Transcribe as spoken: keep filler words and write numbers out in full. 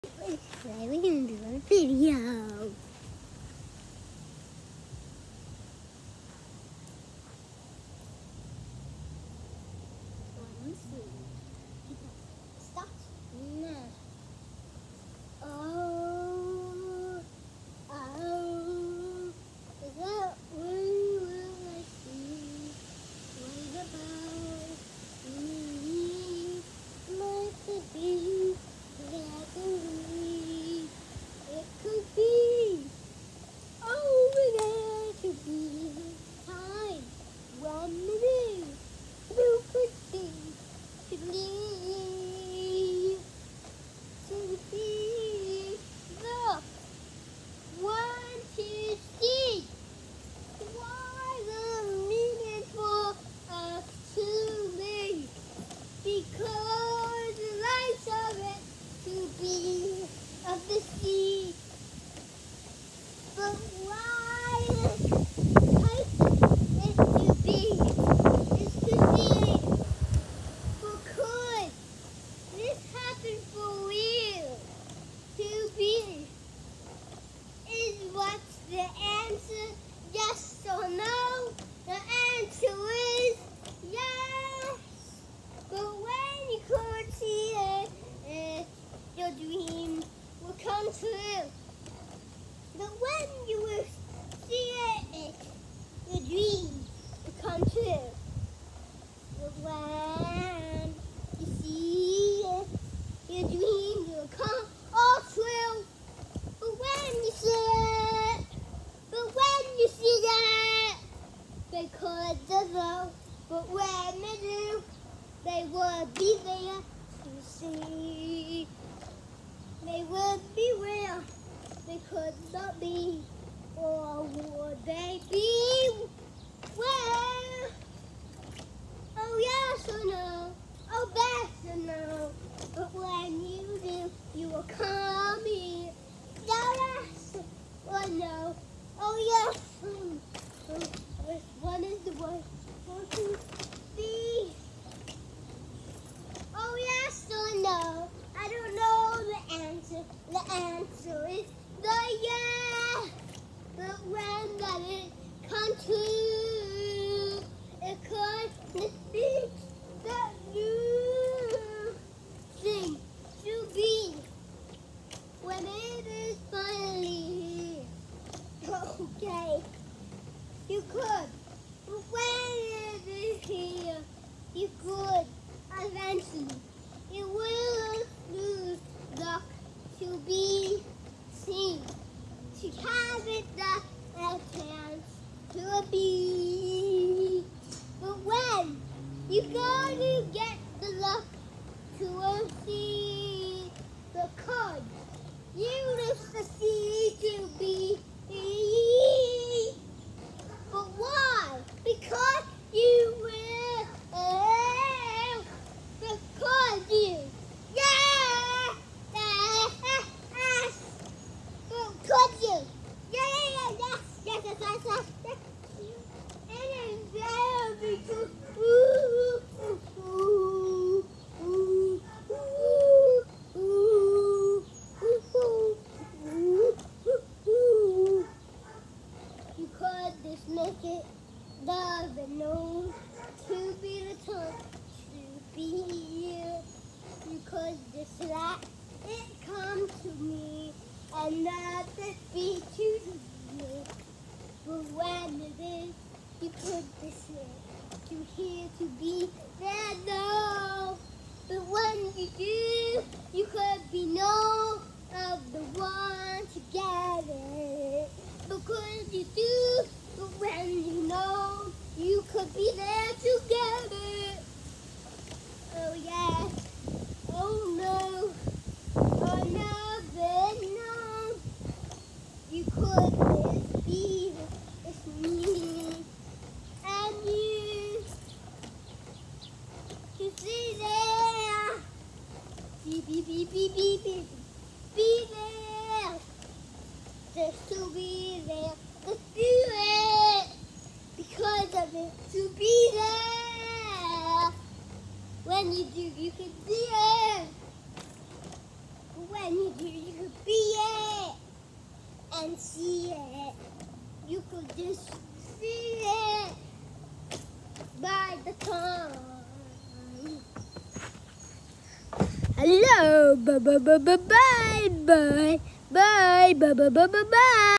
Today we're going to do a video. Start. No. Oh, oh, is that when will I see? What about me? Might it be that we? It could be. Oh, we're going to be time. One minute. You could be to leave. To be the one to see. Why the meaning for us to live? Because the lights of it to be of the sea. But why the type it to be is to see. Because this happened for real. To be is what's the answer? Yes or no? The answer is yes. But when you can't see it, uh, your dream will come true. But when you will see it, your dream will come true. But when you see it, your dream will come all true. But when you see it, but when you see it, they could develop. But when they do, they would be there to see. They would be real. They could not be, or would they be? Well, oh yes or no, oh yes or no. But when you do, you will come here. Yes or no, oh yes. Hmm. Which one is the one? One, two, three. Oh yes or no, I don't know the answer. The answer is the yes. But when does it come true? It could be that you thing to be when it is finally here. Okay, you could, but when it is here, you could eventually. It will lose luck to be seen, to have it the a chance to be. But when you gotta get the luck to see the card, you lift the sea to be. But why? Because you will. Uh, because you. Yeah. Yes. Because you. Yeah, yeah, yeah, yes, yes, yes, yes, yes, yes. And it's very good. Ooh, ooh, ooh, ooh, ooh, ooh, ooh, ooh, ooh. You could just make it love and know to be the time to be here. You could just let it come to me and not just be too me. But when it is, you could just let to here to be there, no. But when you do, you could be no of the one together. Because you do, but when you know, you could be there together. Oh yeah, oh no, oh no, but no. You could just be it's me and you to see there. Be, be, be, be, be, be, be there. Just to be there. Just do it. Because of it. To be there. When you do, you can see it. When you do, can see it. You could just see it by the time. Hello, bye bye bye bye bye bye bye bye bye bye bye.